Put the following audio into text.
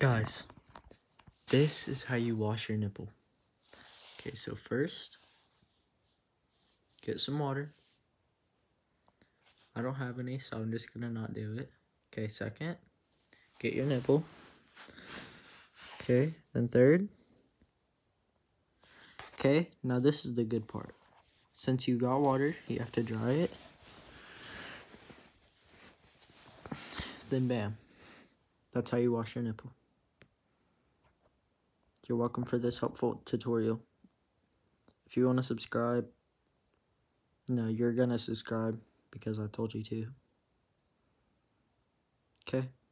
Guys, this is how you wash your nipple. Okay, so first, get some water. I don't have any, so I'm just gonna not do it. Okay, second, get your nipple. Okay, then third. Okay, now this is the good part. Since you got water, you have to dry it. Then bam. That's how you wash your nipple. You're welcome for this helpful tutorial. If you want to subscribe, no, you're gonna subscribe because I told you to. Okay?